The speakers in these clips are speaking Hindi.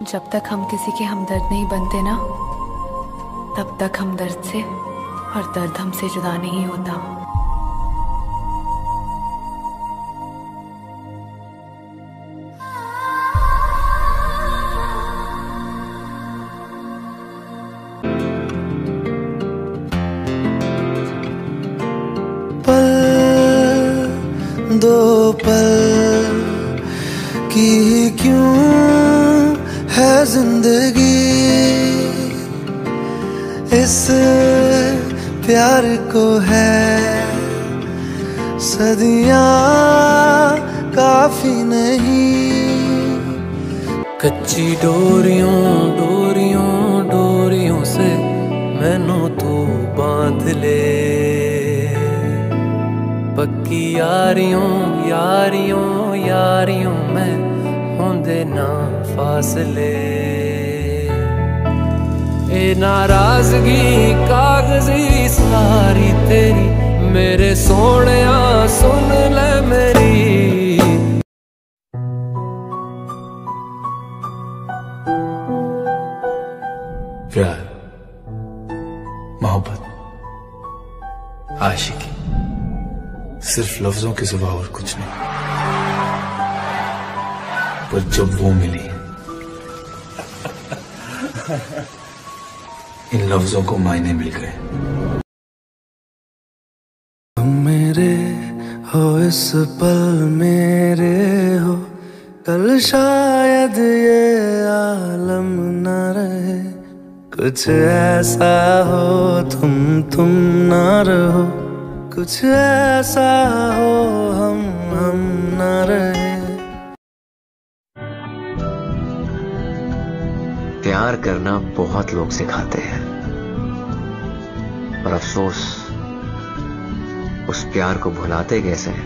जब तक हम किसी के हमदर्द नहीं बनते ना, तब तक हम दर्द से और दर्द हमसे जुदा नहीं होता। पल दो पल की क्यों है जिंदगी, इस प्यार को है सदियां काफी नहीं। कच्ची डोरियों डोरियों डोरियों से मैनू तू बांध ले, पक्की यारियों यारियों यारियों में होंदे ना फासले। ए नाराजगी कागजी सारी तेरी, मेरे सोहणिया सुन ले मेरी। प्यार, मोहब्बत, आशिकी सिर्फ लफ्जों के सिवा और कुछ नहीं। पर जब वो मिली इन लफ्जों को मायने मिल गए। तुम मेरे हो इस पल मेरे हो, कल शायद ये आलम न रहे। कुछ ऐसा हो तुम ना रहो, कुछ ऐसा हो हम ना रहे। प्यार करना बहुत लोग सिखाते हैं, और अफसोस उस प्यार को भुलाते कैसे हैं,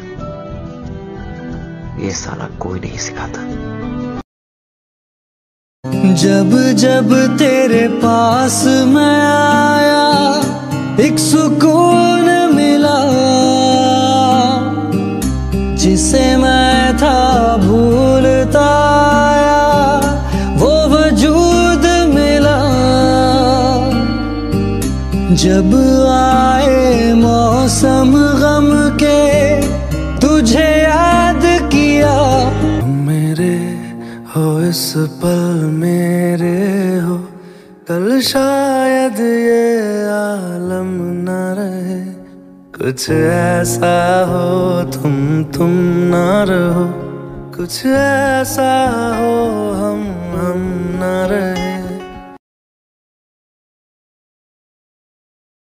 ये साला कोई नहीं सिखाता। जब जब तेरे पास मैं आया, एक सुकून मिला जिसे मैं था भूलता आया, वो वजूद मिला। जब आए मौसम गम के, तुझे याद किया। मेरे हो इस पल मेरे हो, कल शायद ये आलम न रहे। कुछ ऐसा हो तुम ना रहो, कुछ ऐसा हो